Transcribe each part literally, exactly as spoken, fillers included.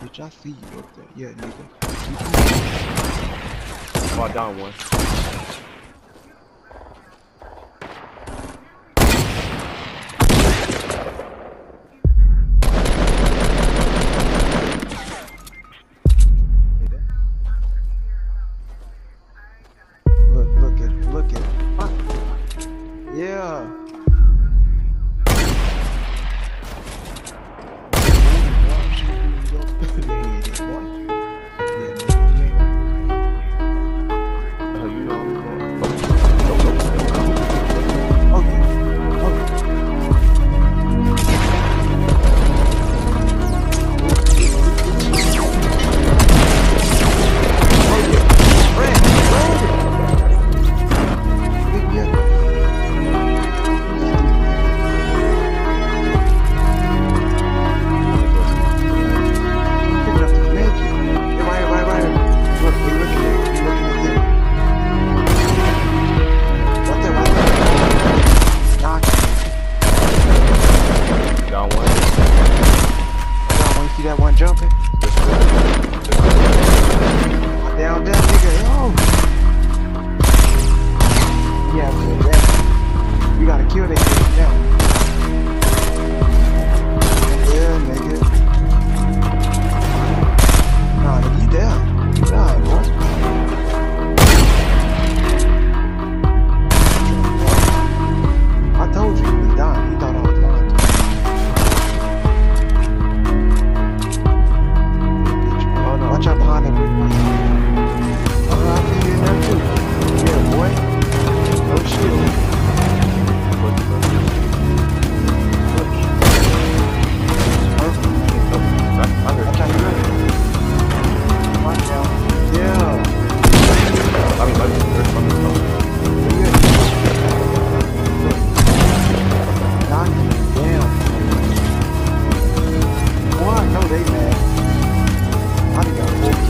bitch, I see you up there. Yeah, nigga. Fall down one. Look, look at it, look at it. Yeah. That one jumping. Down, down, nigga. Oh. Yeah, man, that. We gotta kill that nigga now. Yeah, nigga. Nah, nigga, you down. You down, boy. I told you he was down. He thought I was lying. Watch out behind that brick. Uh-huh, I see you in there too. Yeah, boy. No shit. Watch out, you ready? Watch out. Yeah. I mean, let me first on this phone. Knock him down. Boy, I know they mad. I got four kills.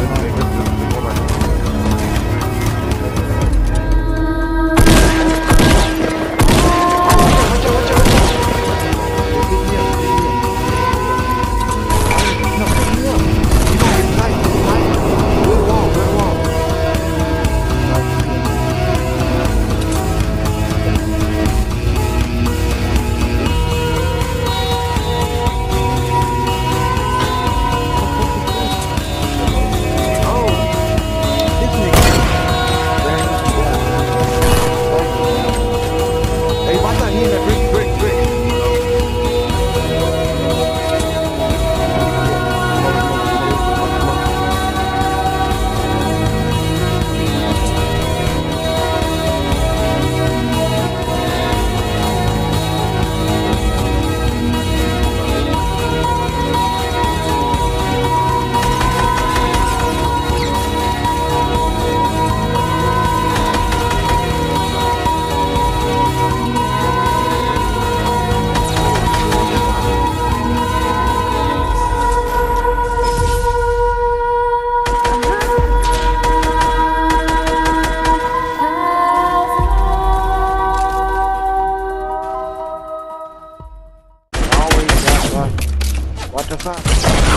Watch the fuck.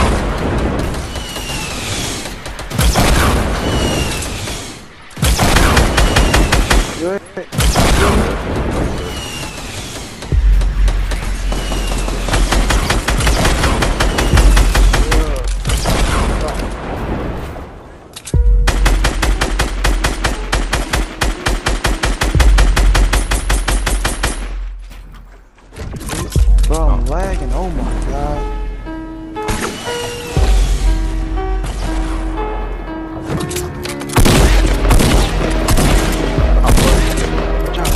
Good. Bro, I'm lagging. Oh my god. Watch out.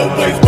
always